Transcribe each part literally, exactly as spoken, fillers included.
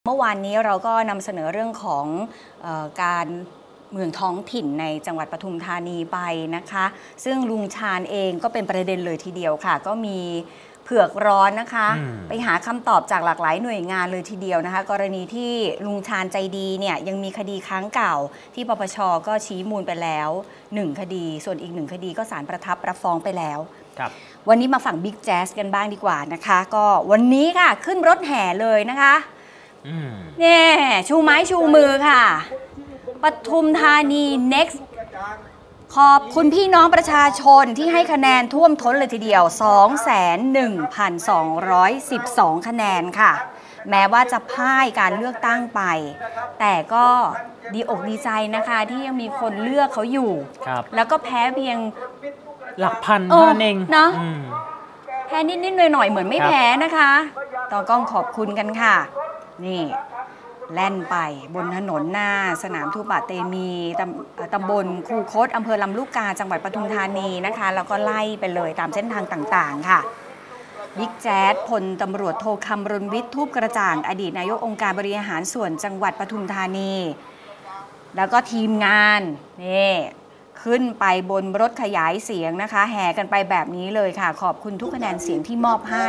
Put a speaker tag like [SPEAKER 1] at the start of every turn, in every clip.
[SPEAKER 1] เมื่อวานนี้เราก็นำเสนอเรื่องของเอ่อการเมืองท้องถิ่นในจังหวัดปทุมธานีไปนะคะซึ่งลุงชาญเองก็เป็นประเด็นเลยทีเดียวค่ะก็มีเผือกร้อนนะคะไปหาคำตอบจากหลากหลายหน่วยงานเลยทีเดียวนะคะกรณีที่ลุงชาญใจดีเนี่ยยังมีคดีค้างเก่าที่ปปช.ก็ชี้มูลไปแล้วหนึ่งคดีส่วนอีกหนึ่งคดีก็ศาลประทับรับฟ้องไปแล้ววันนี้มาฝั่งบิ๊กแจ๊สกันบ้างดีกว่านะคะก็วันนี้ค่ะขึ้นรถแห่เลยนะคะเนี่ยชูไม้ชูมือค่ะปทุมธานี next ขอบคุณพี่น้องประชาชนที่ให้คะแนนท่วมท้นเลยทีเดียว สองแสนหนึ่งพันสองร้อยสิบสอง คะแนนค่ะแม้ว่าจะพ่ายการเลือกตั้งไปแต่ก็ดีอกดีใจนะคะที่ยังมีคนเลือกเขาอยู่แล้วก็แพ้เพียง
[SPEAKER 2] หลักพันเท่านั้นเอง
[SPEAKER 1] เนาะแพ้นิดๆหน่อยๆเหมือนไม่แพ้นะคะต่อกล้องขอบคุณกันค่ะนี่แล่นไปบนถนนหน้าสนามทูปะเตมีตำตำบลคูคตอำเภอลำลูกกาจังหวัดปทุมธานีนะคะแล้วก็ไล่ไปเลยตามเส้นทางต่างๆค่ะบิ๊กแจ๊สพลตำรวจโทคำรณวิทย์ทูปกระจ่างอดีตนายกองค์การบริหารส่วนจังหวัดปทุมธานีแล้วก็ทีมงานนี่ขึ้นไปบนรถขยายเสียงนะคะแห่กันไปแบบนี้เลยค่ะขอบคุณทุกคะแนนเสียงที่มอบให้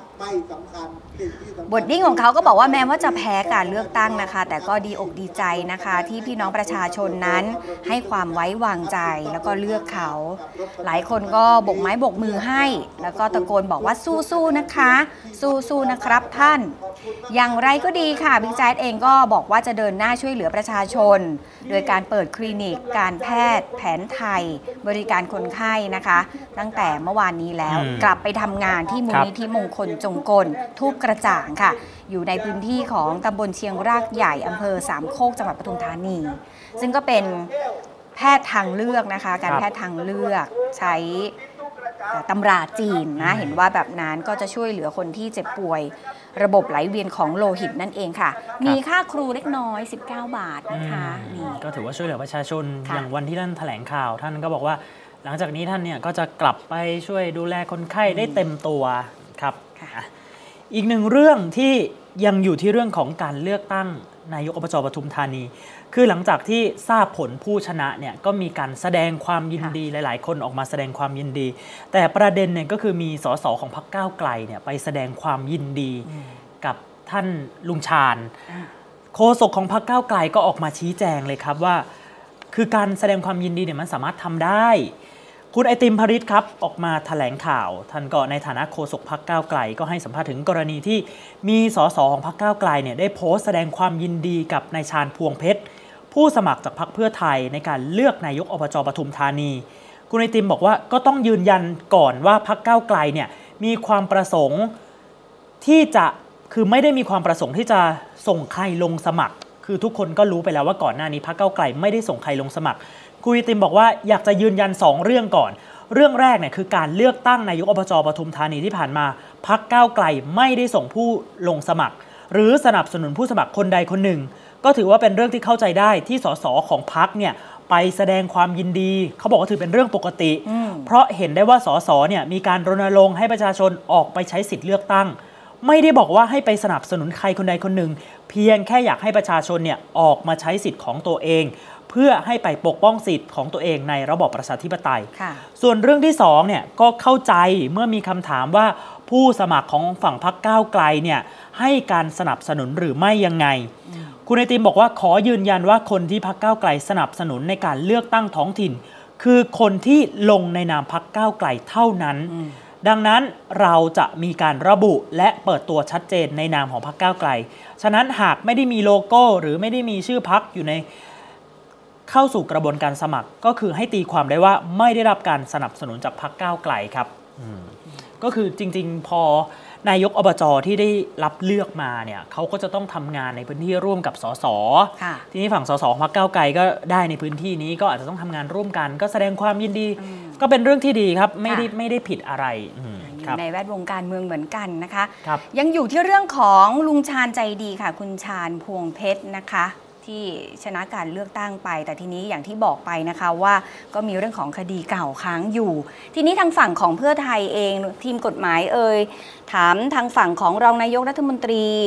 [SPEAKER 1] บทดิ้งของเขาก็บอกว่าแม้ว่าจะแพ้การเลือกตั้งนะคะแต่ก็ดีอกดีใจนะคะที่พี่น้องประชาชนนั้นให้ความไว้วางใจแล้วก็เลือกเขาหลายคนก็บกไม้บกมือให้แล้วก็ตะโกนบอกว่าสู้ๆนะคะสู้ๆนะครับท่านอย่างไรก็ดีค่ะบิ๊กแจ๊สเองก็บอกว่าจะเดินหน้าช่วยเหลือประชาชนโดยการเปิดคลินิกการแพทย์แผนไทยบริการคนไข้นะคะตั้งแต่เมื่อวานนี้แล้วกลับไปทำงานที่มูลนิธิมงคลจงกลทูปกระจ่างค่ะอยู่ในพื้นที่ของตำบลเชียงรากใหญ่อำเภอสามโคกจังหวัดปทุมธานีซึ่งก็เป็นแพทย์ทางเลือกนะคะการแพทย์ทางเลือกใช้ตำราจีนนะเห็นว่าแบบนั้นก็จะช่วยเหลือคนที่เจ็บป่วยระบบไหลเวียนของโลหิตนั่นเองค่ะมีค่าครูเล็กน้อยสิบเก้าบาทนะคะนี่
[SPEAKER 2] ก็ถือว่าช่วยเหลือประชาชนอย่างวันที่ท่านแถลงข่าวท่านก็บอกว่าหลังจากนี้ท่านเนี่ยก็จะกลับไปช่วยดูแลคนไข้ได้เต็มตัวครับอีกหนึ่งเรื่องที่ยังอยู่ที่เรื่องของการเลือกตั้งนายกอบจ.ปทุมธานีคือหลังจากที่ทราบผลผู้ชนะเนี่ยก็มีการแสดงความยินดีหลายๆคนออกมาแสดงความยินดีแต่ประเด็นเนี่ยก็คือมีสสของพรรคก้าวไกลเนี่ยไปแสดงความยินดีกับท่านลุงชาญโฆษกของพรรคก้าวไกลก็ออกมาชี้แจงเลยครับว่าคือการแสดงความยินดีเนี่ยมันสามารถทำได้คุณไอติมพริษครับออกมาแถลงข่าวท่านก็ในฐานะโฆษกพรรคก้าวไกลก็ให้สัมภาษณ์ถึงกรณีที่มีสสของพรรคก้าวไกลเนี่ยได้โพสต์แสดงความยินดีกับนายชาญพวงเพชรผู้สมัครจากพรรคเพื่อไทยในการเลือกนายกอบจ.ปทุมธานีคุณไอติมบอกว่าก็ต้องยืนยันก่อนว่าพรรคก้าวไกลเนี่ยมีความประสงค์ที่จะคือไม่ได้มีความประสงค์ที่จะส่งใครลงสมัครคือทุกคนก็รู้ไปแล้วว่าก่อนหน้านี้พรรคก้าวไกลไม่ได้ส่งใครลงสมัครคุณไอติมบอกว่าอยากจะยืนยันสองเรื่องก่อนเรื่องแรกเนี่ยคือการเลือกตั้งนายกอบจ.ปทุมธานีที่ผ่านมาพรรคก้าวไกลไม่ได้ส่งผู้ลงสมัครหรือสนับสนุนผู้สมัครคนใดคนหนึ่งก็ถือว่าเป็นเรื่องที่เข้าใจได้ที่สสของพรรคเนี่ยไปแสดงความยินดีเขาบอกว่าถือเป็นเรื่องปกติเพราะเห็นได้ว่าสสเนี่ยมีการรณรงค์ให้ประชาชนออกไปใช้สิทธิ์เลือกตั้งไม่ได้บอกว่าให้ไปสนับสนุนใครคนใดคนหนึ่งเพียงแค่อยากให้ประชาชนเนี่ยออกมาใช้สิทธิ์ของตัวเองเพื่อให้ไปปกป้องสิทธิ์ของตัวเองในระบอบประชาธิปไตยส่วนเรื่องที่สองเนี่ยก็เข้าใจเมื่อมีคำถามว่าผู้สมัครของฝั่งพรรคก้าวไกลเนี่ยให้การสนับสนุนหรือไม่ยังไงคุณไอติมบอกว่าขอยืนยันว่าคนที่พรรคก้าวไกลสนับสนุนในการเลือกตั้งท้องถิ่นคือคนที่ลงในนามพรรคก้าวไกลเท่านั้นดังนั้นเราจะมีการระบุและเปิดตัวชัดเจนในนามของพรรคก้าวไกลฉะนั้นหากไม่ได้มีโลโก้หรือไม่ได้มีชื่อพรรคอยู่ในเข้าสู่กระบวนการสมัครก็คือให้ตีความได้ว่าไม่ได้รับการสนับสนุนจากพรรคก้าวไกลครับก็คือจริงๆพอนายกอบจ.ที่ได้รับเลือกมาเนี่ยเขาก็จะต้องทำงานในพื้นที่ร่วมกับสสทีนี้ฝั่งสสพรรคก้าวไกลก็ได้ในพื้นที่นี้ก็อาจจะต้องทำงานร่วมกันก็แสดงความยินดีก็เป็นเรื่องที่ดีครับไม่ได้ไม่ได้ผิดอะไร
[SPEAKER 1] ในแวดวงการเมืองเหมือนกันนะคะยังอยู่ที่เรื่องของลุงชาญใจดีค่ะคุณชาญพวงเพชรนะคะที่ชนะการเลือกตั้งไปแต่ทีนี้อย่างที่บอกไปนะคะว่าก็มีเรื่องของคดีเก่าค้างอยู่ทีนี้ทางฝั่งของเพื่อไทยเองทีมกฎหมายเอ่ยถามทางฝั่งของรองนายกรัฐมนตรี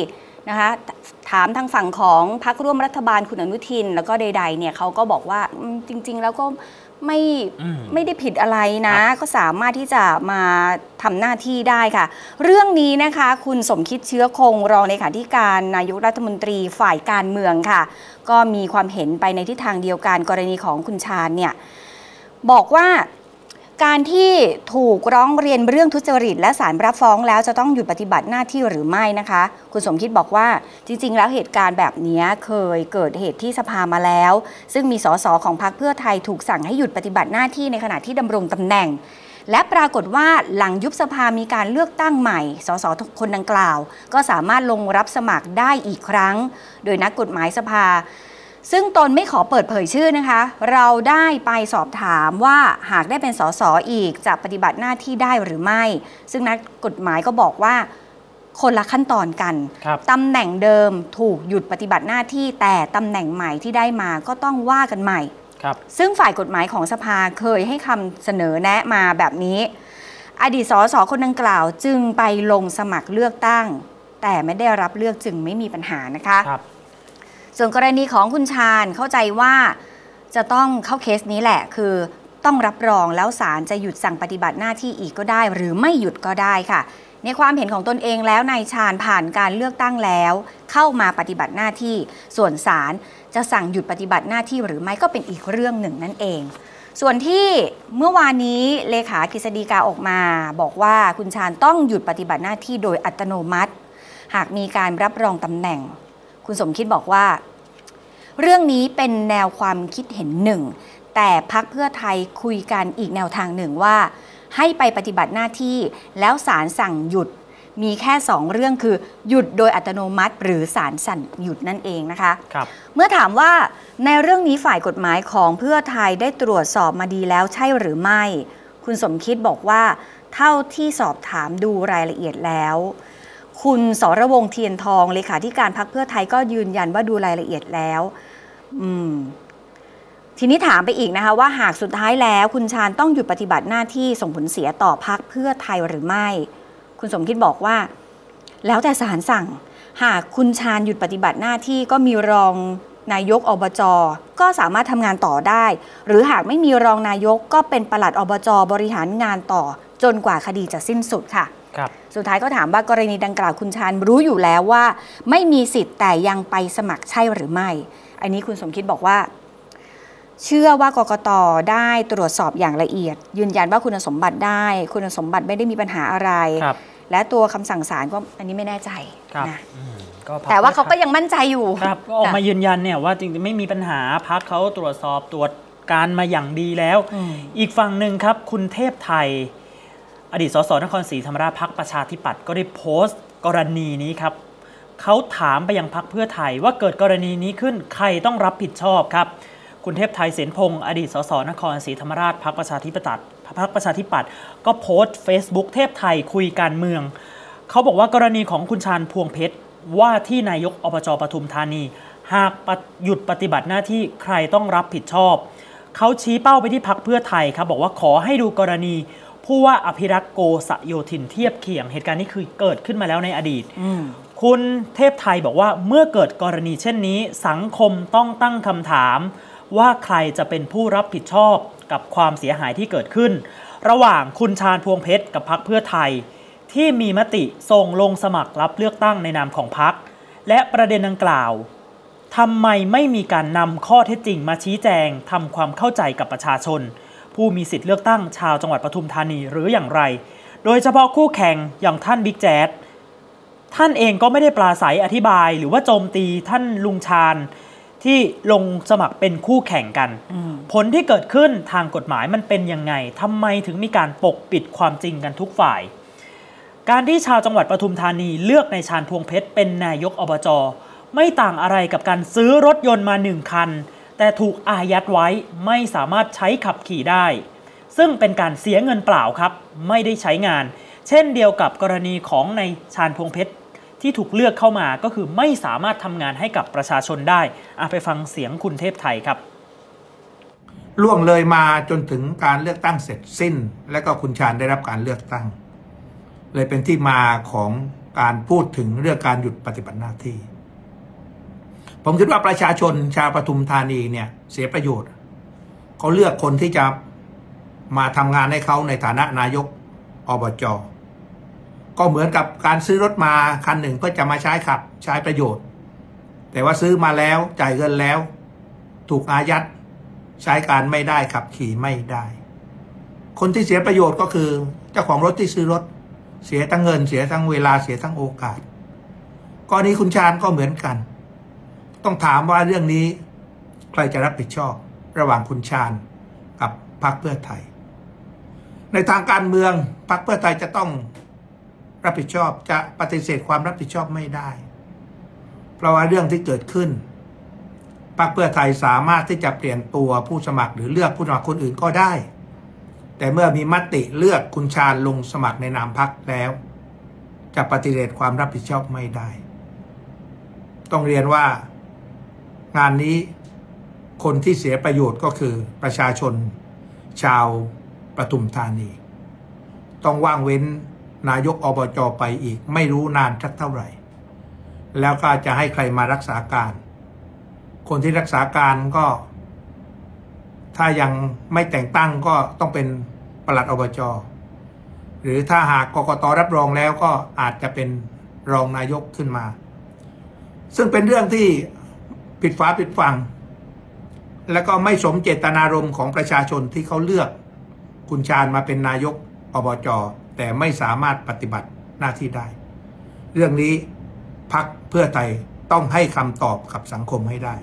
[SPEAKER 1] นะคะถามทางฝั่งของพรรคร่วมรัฐบาลคุณอนุทินแล้วก็ใดๆเนี่ยเขาก็บอกว่าจริงๆแล้วก็ไม่ไม่ได้ผิดอะไรนะก็สามารถที่จะมาทำหน้าที่ได้ค่ะเรื่องนี้นะคะคุณสมคิดเชื้อคงรองเลขาธิการนายกรัฐมนตรีฝ่ายการเมืองค่ะก็มีความเห็นไปในทิศทางเดียวกันกรณีของคุณชาญเนี่ยบอกว่าการที่ถูกร้องเรียนเรื่องทุจริตและศาลรับฟ้องแล้วจะต้องหยุดปฏิบัติหน้าที่หรือไม่นะคะคุณสมคิดบอกว่าจริงๆแล้วเหตุการณ์แบบนี้เคยเกิดเหตุที่สภามาแล้วซึ่งมีสสของพรรคเพื่อไทยถูกสั่งให้หยุดปฏิบัติหน้าที่ในขณะที่ดำรงตำแหน่งและปรากฏว่าหลังยุบสภามีการเลือกตั้งใหม่สสคนดังกล่าวก็สามารถลงรับสมัครได้อีกครั้งโดยนักกฎหมายสภาซึ่งตนไม่ขอเปิดเผยชื่อนะคะเราได้ไปสอบถามว่าหากได้เป็นสสอีกจะปฏิบัติหน้าที่ได้หรือไม่ซึ่งนักกฎหมายก็บอกว่าคนละขั้นตอนกันตำแหน่งเดิมถูกหยุดปฏิบัติหน้าที่แต่ตำแหน่งใหม่ที่ได้มาก็ต้องว่ากันใหม่ซึ่งฝ่ายกฎหมายของสภาเคยให้คำเสนอแนะมาแบบนี้อดีตสสคนดังกล่าวจึงไปลงสมัครเลือกตั้งแต่ไม่ได้รับเลือกจึงไม่มีปัญหานะคะส่วนกรณีของคุณชาญเข้าใจว่าจะต้องเข้าเคสนี้แหละคือต้องรับรองแล้วศาลจะหยุดสั่งปฏิบัติหน้าที่อีกก็ได้หรือไม่หยุดก็ได้ค่ะในความเห็นของตนเองแล้วนายชาญผ่านการเลือกตั้งแล้วเข้ามาปฏิบัติหน้าที่ส่วนศาลจะสั่งหยุดปฏิบัติหน้าที่หรือไม่ก็เป็นอีกเรื่องหนึ่งนั่นเองส่วนที่เมื่อวานนี้เลขากฤษฎีกาออกมาบอกว่าคุณชาญต้องหยุดปฏิบัติหน้าที่โดยอัตโนมัติหากมีการรับรองตำแหน่งคุณสมคิดบอกว่าเรื่องนี้เป็นแนวความคิดเห็นหนึ่งแต่พรรคเพื่อไทยคุยกันอีกแนวทางหนึ่งว่าให้ไปปฏิบัติหน้าที่แล้วศาลสั่งหยุดมีแค่สองเรื่องคือหยุดโดยอัตโนมัติหรือศาลสั่งหยุดนั่นเองนะคะครับเมื่อถามว่าในเรื่องนี้ฝ่ายกฎหมายของเพื่อไทยได้ตรวจสอบมาดีแล้วใช่หรือไม่คุณสมคิดบอกว่าเท่าที่สอบถามดูรายละเอียดแล้วคุณสรวงศ์เทียนทองเลขาธิการพรรคเพื่อไทยก็ยืนยันว่าดูรายละเอียดแล้วอืมทีนี้ถามไปอีกนะคะว่าหากสุดท้ายแล้วคุณชาญต้องหยุดปฏิบัติหน้าที่ส่งผลเสียต่อพรรคเพื่อไทยหรือไม่คุณสมคิดบอกว่าแล้วแต่ศาลสั่งหากคุณชาญหยุดปฏิบัติหน้าที่ก็มีรองนายกอบจ.ก็สามารถทำงานต่อได้หรือหากไม่มีรองนายกก็เป็นปลัดอบจ.บริหารงานต่อจนกว่าคดีจะสิ้นสุดค่ะสุดท้ายก็ถามว่ากรณีดังกล่าวคุณชาญรู้อยู่แล้วว่าไม่มีสิทธิ์แต่ยังไปสมัครใช่หรือไม่อันนี้คุณสมคิดบอกว่าเชื่อว่ากกต.ได้ตรวจสอบอย่างละเอียดยืนยันว่าคุณสมบัติได้คุณสมบัติไม่ได้มีปัญหาอะไรและตัวคำสั่งศาลก็อันนี้ไม่แน่ใจนะแต่ว่าเขาก็ยังมั่นใจอยู่
[SPEAKER 2] ครับก็ออกมายืนยันเนี่ยว่าจริงๆไม่มีปัญหาพรรคเขาตรวจสอบตรวจการมาอย่างดีแล้วอีกฝั่งหนึ่งครับคุณเทพไทยอดีตสสนครศรีธรรมราชพรรคประชาธิปัตย์ก็ได้โพสต์กรณีนี้ครับเขาถามไปยังพรรคเพื่อไทยว่าเกิดกรณีนี้ขึ้นใครต้องรับผิดชอบครับคุณเทพไทยเสนพงศ์อดีตสสนครศรีธรรมราชพรรคประชาธิปัตย์พรรคประชาธิปัตย์ก็โพสต์ Facebook เทพไทยคุยการเมืองเขาบอกว่ากรณีของคุณชาญพวงเพชรว่าที่นายกอบจ.ปทุมธานีหากหยุดปฏิบัติหน้าที่ใครต้องรับผิดชอบเขาชี้เป้าไปที่พรรคเพื่อไทยครับบอกว่าขอให้ดูกรณีผู้ว่าอภิรักษ์โกษโยธินเทียบเคียงเหตุการณ์นี้คือเกิดขึ้นมาแล้วในอดีตคุณเทพไทยบอกว่าเมื่อเกิดกรณีเช่นนี้สังคมต้องตั้งคำถามว่าใครจะเป็นผู้รับผิดชอบกับความเสียหายที่เกิดขึ้นระหว่างคุณชาญพวงเพชรกับพรรคเพื่อไทยที่มีมติส่งลงสมัครรับเลือกตั้งในนามของพรรคและประเด็นดังกล่าวทำไมไม่มีการนำข้อเท็จจริงมาชี้แจงทำความเข้าใจกับประชาชนผู้มีสิทธิ์เลือกตั้งชาวจังหวัดปทุมธานีหรืออย่างไรโดยเฉพาะคู่แข่งอย่างท่านบิ๊กแจ๊ดท่านเองก็ไม่ได้ปราศัยอธิบายหรือว่าโจมตีท่านลุงชาญที่ลงสมัครเป็นคู่แข่งกันผลที่เกิดขึ้นทางกฎหมายมันเป็นยังไงทำไมถึงมีการปกปิดความจริงกันทุกฝ่ายการที่ชาวจังหวัดปทุมธานีเลือกนายชาญพวงเพชรเป็นนายกอบจ.ไม่ต่างอะไรกับการซื้อรถยนต์มาหนึ่งคันแต่ถูกอายัดไว้ไม่สามารถใช้ขับขี่ได้ซึ่งเป็นการเสียเงินเปล่าครับไม่ได้ใช้งานเช่นเดียวกับกรณีของนายชาญพวงเพชรที่ถูกเลือกเข้ามาก็คือไม่สามารถทำงานให้กับประชาชนได้ไปฟังเสียงคุณเทพไทยครับ
[SPEAKER 3] ล่วงเลยมาจนถึงการเลือกตั้งเสร็จสิ้นและก็คุณชาญได้รับการเลือกตั้งเลยเป็นที่มาของการพูดถึงเรื่องการหยุดปฏิบัติหน้าที่ผมคิดว่าประชาชนชาวปทุมธานีเนี่ยเสียประโยชน์เขาเลือกคนที่จะมาทำงานให้เขาในฐานะนายกอบจ.ก็เหมือนกับการซื้อรถมาคันหนึ่งเพื่อจะมาใช้ขับใช้ประโยชน์แต่ว่าซื้อมาแล้วจ่ายเงินแล้วถูกอายัดใช้การไม่ได้ขับขี่ไม่ได้คนที่เสียประโยชน์ก็คือเจ้าของรถที่ซื้อรถเสียทั้งเงินเสียทั้งเวลาเสียทั้งโอกาสกรณีคุณชาญก็เหมือนกันต้องถามว่าเรื่องนี้ใครจะรับผิดชอบระหว่างคุณชาญกับพรรคเพื่อไทยในทางการเมืองพรรคเพื่อไทยจะต้องรับผิดชอบจะปฏิเสธความรับผิดชอบไม่ได้เพราะว่าเรื่องที่เกิดขึ้นพรรคเพื่อไทยสามารถที่จะเปลี่ยนตัวผู้สมัครหรือเลือกผู้สมัครคนอื่นก็ได้แต่เมื่อมีมติเลือกคุณชาญลงสมัครในนามพรรคแล้วจะปฏิเสธความรับผิดชอบไม่ได้ต้องเรียนว่างานนี้คนที่เสียประโยชน์ก็คือประชาชนชาวปทุมธานีต้องว่างเว้นนายกอบจ.ไปอีกไม่รู้นานสักเท่าไหร่แล้วก็จะให้ใครมารักษาการคนที่รักษาการก็ถ้ายังไม่แต่งตั้งก็ต้องเป็นปลัดอบจ.หรือถ้าหากกกต.รับรองแล้วก็อาจจะเป็นรองนายกขึ้นมาซึ่งเป็นเรื่องที่ผิดฝาผิดฝั่งและก็ไม่สมเจตนารมณ์ของประชาชนที่เขาเลือกคุณชาญมาเป็นนายกอบจ.แต่ไม่สามารถปฏิบัติหน้าที่ได้เรื่องนี้พรรคเพื่อไทยต้องให้คำตอบกับสังคมให้ได้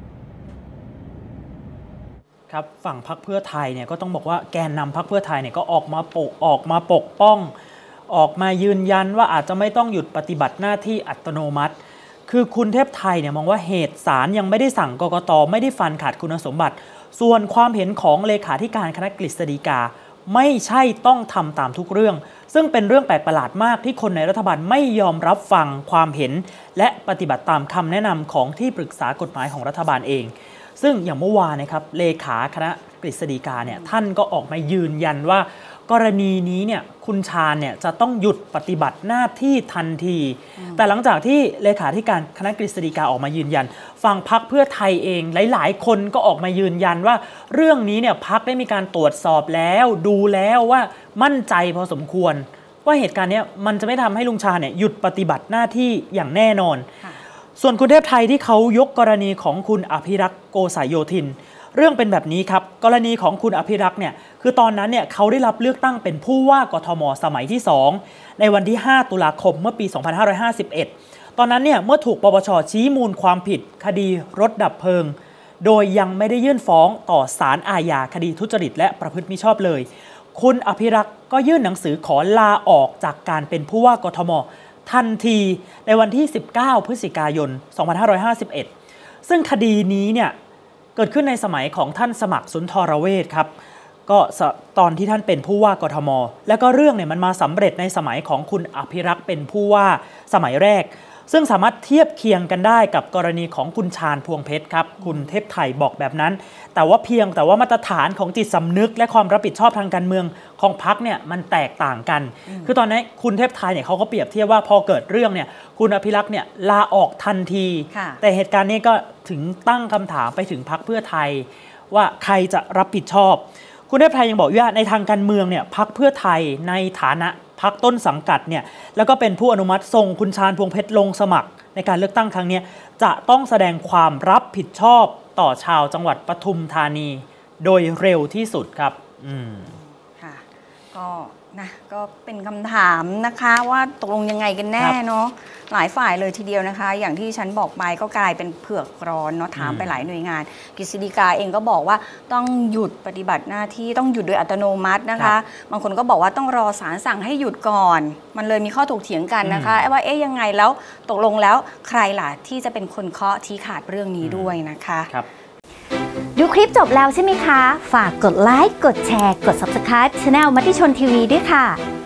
[SPEAKER 2] ครับฝั่งพรรคเพื่อไทยเนี่ยก็ต้องบอกว่าแกนนำพรรคเพื่อไทยเนี่ยก็ออกมาปกออกมาปกป้องออกมายืนยันว่าอาจจะไม่ต้องหยุดปฏิบัติหน้าที่อัตโนมัติคือคุณเทพไทยเนี่ยมองว่าเหตุศาลยังไม่ได้สั่งกกต.ไม่ได้ฟันขาดคุณสมบัติส่วนความเห็นของเลขาธิการคณะกฤษฎีกาไม่ใช่ต้องทำตามทุกเรื่องซึ่งเป็นเรื่องแปลกประหลาดมากที่คนในรัฐบาลไม่ยอมรับฟังความเห็นและปฏิบัติตามคำแนะนำของที่ปรึกษากฎหมายของรัฐบาลเองซึ่งอย่างเมื่อวานนะครับเลขาคณะกฤษฎีกาเนี่ยท่านก็ออกมายืนยันว่ากรณีนี้เนี่ยคุณชาญเนี่ยจะต้องหยุดปฏิบัติหน้าที่ทันทีแต่หลังจากที่เลขาธิการคณะกฤษฎีกาออกมายืนยันฝั่งพรรคเพื่อไทยเองหลายๆคนก็ออกมายืนยันว่าเรื่องนี้เนี่ยพรรคได้มีการตรวจสอบแล้วดูแล้วว่ามั่นใจพอสมควรว่าเหตุการณ์นี้มันจะไม่ทำให้ลุงชาญเนี่ยหยุดปฏิบัติหน้าที่อย่างแน่นอนส่วนคุณเทพไทยที่เขายกกรณีของคุณอภิรักษ์โกษาโยธินเรื่องเป็นแบบนี้ครับกรณีของคุณอภิรักษ์เนี่ยคือตอนนั้นเนี่ยเขาได้รับเลือกตั้งเป็นผู้ว่ากทม.สมัยที่สองในวันที่ห้าตุลาคมเมื่อปีสองพันห้าร้อยห้าสิบเอ็ดตอนนั้นเนี่ยเมื่อถูกปปช.ชี้มูลความผิดคดีรถดับเพลิงโดยยังไม่ได้ยื่นฟ้องต่อศาลอาญาคดีทุจริตและประพฤติมิชอบเลยคุณอภิรักษ์ก็ยื่นหนังสือขอลาออกจากการเป็นผู้ว่ากทม.ทันทีในวันที่สิบเก้าพฤศจิกายนสองพันห้าร้อยห้าสิบเอ็ดซึ่งคดีนี้เนี่ยเกิดขึ้นในสมัยของท่านสมัครสุนทรเวชครับก็ตอนที่ท่านเป็นผู้ว่ากทม.แล้วก็เรื่องเนี่ยมันมาสำเร็จในสมัยของคุณอภิรักษ์เป็นผู้ว่าสมัยแรกซึ่งสามารถเทียบเคียงกันได้กับกรณีของคุณชาญพวงเพชรครับคุณเทพไทยบอกแบบนั้นแต่ว่าเพียงแต่ว่ามาตรฐานของจิตสำนึกและความรับผิดชอบทางการเมืองของพรรคเนี่ยมันแตกต่างกันคือตอนนี้คุณเทพไทยเนี่ยเขาก็เปรียบเทียบว่าพอเกิดเรื่องเนี่ยคุณอภิรักษ์เนี่ยลาออกทันทีแต่เหตุการณ์นี้ก็ถึงตั้งคำถามไปถึงพรรคเพื่อไทยว่าใครจะรับผิดชอบคุณเทพไทยยังบอกว่าในทางการเมืองเนี่ยพรรคเพื่อไทยในฐานะพรรคต้นสังกัดเนี่ยแล้วก็เป็นผู้อนุมัติส่งคุณชาญพวงเพชรลงสมัครในการเลือกตั้งครั้งนี้จะต้องแสดงความรับผิดชอบต่อชาวจังหวัดปทุมธานีโดยเร็วที่สุดครับอืมค่ะ
[SPEAKER 1] ก็นะก็เป็นคำถามนะคะว่าตกลงยังไงกันแน่เนาะหลายฝ่ายเลยทีเดียวนะคะอย่างที่ฉันบอกไปก็กลายเป็นเผือกร้อนเนาะถามไปหลายหน่วยงานกฤษฎีกาเองก็บอกว่าต้องหยุดปฏิบัติหน้าที่ต้องหยุดโดยอัตโนมัตินะคะบางคนก็บอกว่าต้องรอศาลสั่งให้หยุดก่อนมันเลยมีข้อถกเถียงกันนะคะว่าเอ๊ยยังไงแล้วตกลงแล้วใครล่ะที่จะเป็นคนเคาะชี้ขาดเรื่องนี้ด้วยนะคะ
[SPEAKER 4] ดูคลิปจบแล้วใช่ไหมคะฝากกดไลค์กดแชร์กด ซับสไครบ์ ช่องมติชนทีวีด้วยค่ะ